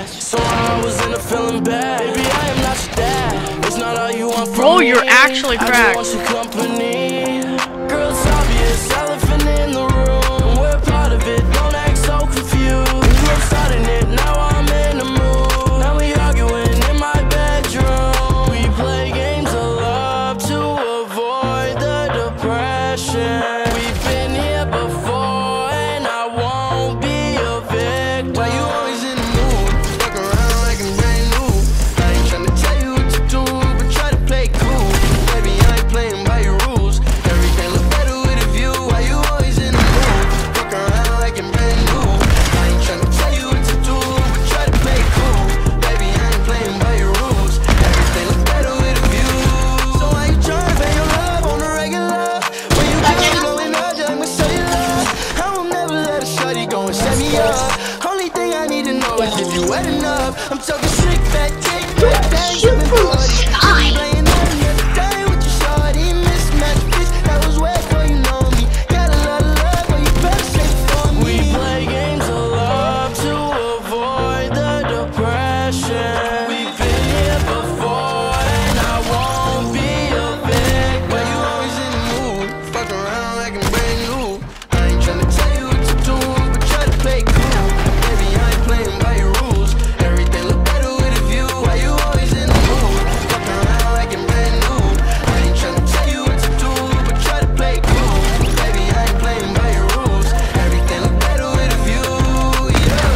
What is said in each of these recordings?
attached. Somehow I was in a feeling bad. Baby, I am not your dad. It's not all you want from me. Bro, you're actually cracked. I just want your company. Girl, it's obvious, elephant in the room. We're part of it, don't act so confused. You were starting it, now I'm in the mood. Now we arguing in my bedroom. We play games of love to avoid the depression. We've been here before and I won't be a victim. Why you always in the mood? Fuck around like I'm brand new. I ain't tryna tell you what to do, but try to play cool. Baby, I ain't playing by your rules. Everything look better with a view. Why you always in the mood? Fuck around like I'm brand new. I ain't tryna tell you what to do, but try to play cool. Baby, I ain't playing by your rules. Everything look better with a view. So why you tryna pay your love on the regular? When you just blowing up, just I'ma show you love. I will never let a shorty go and set me up. Only thing I need to know is if you wet enough. I'm talking slick back, kick back, bang, you been naughty. Playing on the other day with your shorty. Mismatch bitch, that was way before you know me. Got a lot of love, but you better save it for me. We play games of love to avoid the depression. We've been here before and I won't be a victim. Why you always in the mood? Fuck around like I'm brand new. I ain't tryna tell you what to do, but try to play cool. Baby, I ain't playing by your rules. Everything look better with a view. Why you always in the mood? Fuck around like I'm brand new. I ain't tryna tell you what to do, but try to play cool. Baby, I ain't playing by your rules. Everything look better with a view, yeah.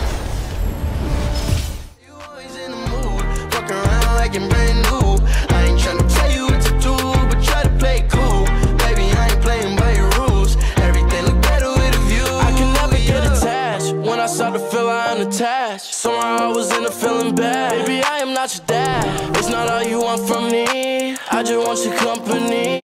You always in the mood. Fuck around like I'm brand new. I ain't tryna tell you what to do, but try to play cool. Baby, I ain't playing by your rules. Everything look better with a view. I can never get attached. When I start to feel I unattached, somehow I was in a feeling bad. Baby, I am not your dad. It's not all you want from me. I just want your company.